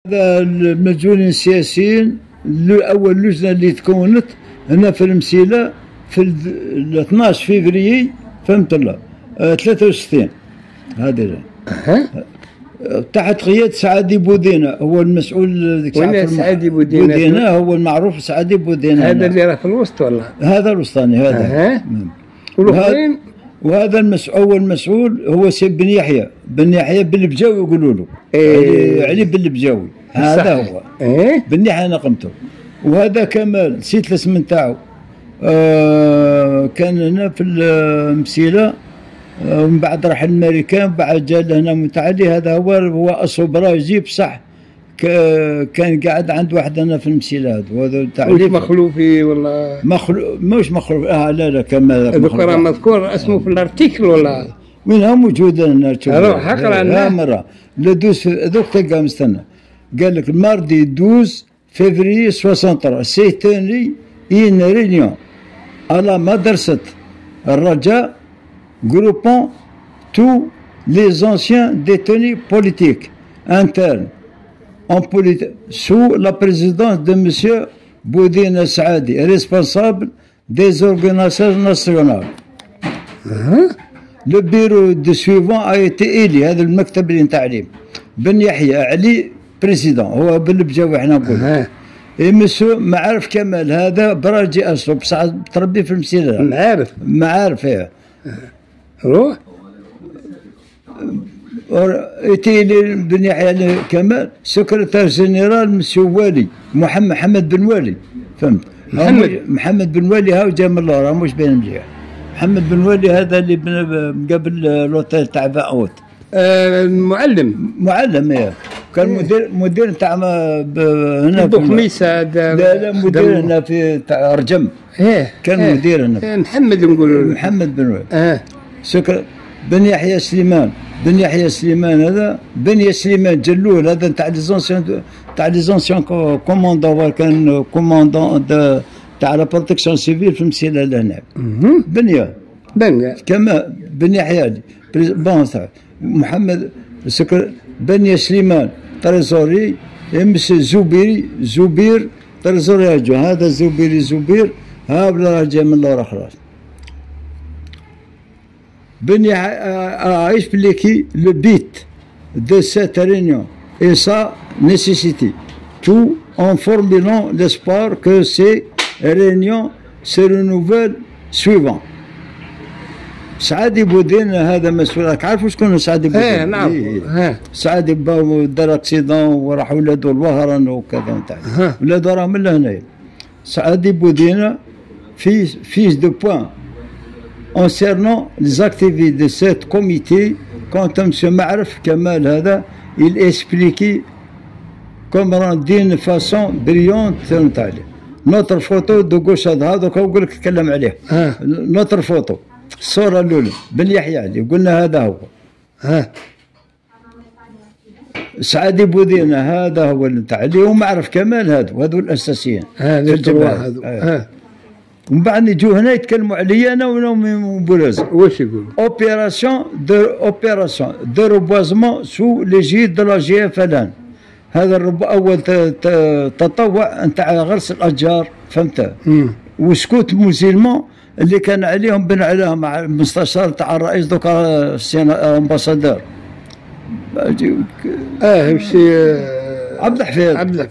المسؤولين السياسيين اول لجنه اللي تكونت هنا في المسيله في 12 فيفري فهمت الله 63 هذه تحت قيادة سعادي بودينة هو المسؤول. وين سعادي بودينة؟ هو المعروف سعادي بودينة. هذا اللي راه في الوسط ولا؟ هذا الوسطاني هذا. وهذا أول مسؤول هو سي بن يحيى بالبجاوي يقولوا له. علي بالبجاوي هذا هو. بن يحيى نقمته. وهذا كمال نسيت الاسم نتاعو. كان هنا في المسيلة ومن بعد راح الامريكان بعد جا لهنا متعلي. هذا هو اصله براجي بصح كان قاعد عند واحد هنا في المسيلات وهذا تاع مخلوفي ولا مش مخلوف. لا كما ذكر مذكور اسمه في الارتيكل ولا وين هو موجود هنا تشوف. روح اقرا لنا مره لا دوز دوك تلقى مستنى قال لك الماردي 12 février 63 s'est tenu une réunion à la madrasat الرجاء groupant tous les anciens détenus politiques internes en politique sous la présidence de M. Boudine Saadi, responsable des organisations nationales. Le bureau de suivant a été élu. هذا المكتب اللي نتعلم بن يحيى علي بريزيدون هو بالبجاوي احنا نقول. مسيو معارف كمال هذا براجي اصله بصح تربي في المسيره. معارف ايه. روح ايتي بن يحيى كمال سكرتير جنرال مسيو والي محمد بن والي فهمت. محمد بن والي هاو جا من الله راه مش بين مليح. محمد بن والي هذا اللي قبل لوتيل تاع فاوت. معلم ايه كان مدير تاع هنا في خميسه. لا مدير هنا في تاع رجم. كان مدير هنا. محمد نقولوا محمد بن والي. بن يحيى سليمان هذا بن سليمان جلول هذا تاع لي زونسيون كوموندون كان كوموندون تاع لا بروتيكسيون سيفيل في المسيله لهنا. بن كما بن يحيى بون محمد بن سليمان تريزوري مسي زبير تريزوري هذا زبير ها بلا رجع من الله خلاص. Ben a expliqué le but de cette réunion et sa nécessité, tout en formulant l'espoir que ces réunions se renouvellent suivant. سعادي بودين هذا مسؤول. راك عارف شكون سعادي بودين؟ نعم. سعادي دار اكسيدون وراح ولادو الوهران وكذا نتاع ولادو راه من لهنايا. سعادي بودين fils de point. Concernant les activités de ce comité, quand M. Ma'raf Kamal هذا il expliquait comment d'une façon brillante نتاعي. Notre photo de gauche هذا نقول لك نتكلم عليه. Notre photo الصورة الأولى بن يحيى علي قلنا هذا هو. سعادي بودينة هذا هو اللي نتاع عليه ومعرف كمال هذو الأساسيين. في الجماعة ومن بعد يجوا هنا يتكلموا عليا انا وبوراز. واش يقولوا؟ اوبيراسيون دو روبوازمون سو ليجيد دو لا جي اف الان. هذا اول تطوع نتاع غرس الاشجار فهمت. وسكوت موزيلمون اللي كان عليهم بن عليها مع المستشار تاع الرئيس دوكا امباسادور. مشي عبد الحفيظ.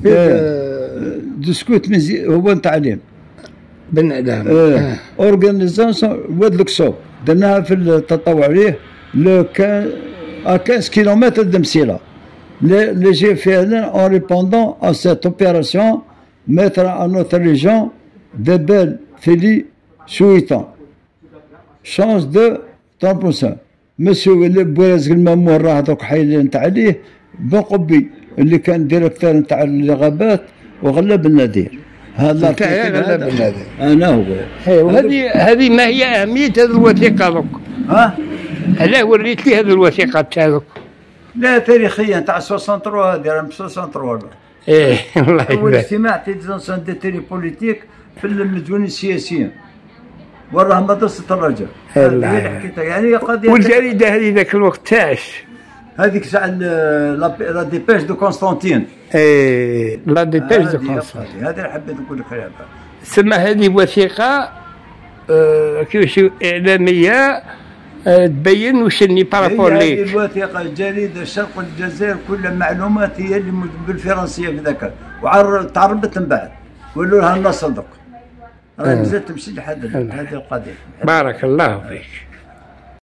سكوت هو نتاع عليهم. بن علام. اورغانيزاسيون واد لوكسوب درناها في التطوع عليه لو كان 15 كيلومتر de Msila. J'ai fait en répondant à cette opération mettre à notre région de belles félicitations. Chance de 30%. Monsieur اللي بوازق المامور راه دوك حايلين نتاع عليه بن قبي اللي كان ديريكتور نتاع الغابات وغلب النذير. هذا غلب النذير. انا هو. هذه ما هي اهميه هذه الوثيقه دوك؟ علاه وريت لي هذه الوثيقه تاعك؟ لا تاريخيا تاع 63 هذه راه 63. الله يبارك. اول اجتماع تاع ديزونسيون دي تيري بوليتيك في المديونين السياسيين. وراه مدرسه الرجاء. هذه اللي حكيتها يعني قضيه. والجريده هذه ذاك الوقت تاعش هذيك ساعه لا ديبيش دو كونستانتين. لا ديبيش دو كونستانتين هذه اللي حبيت نقول لك عليها. سما هذه وثيقه كيفاش اعلاميه تبين واش اللي بارابور ليك. هذه الوثيقه جريده شرق الجزائر كل معلومات هي اللي بالفرنسيه في ذاك، وتعربت من بعد ولوا لها النص صدق. راه مازال تمشي لحد هذه القضيه. بارك الله فيك.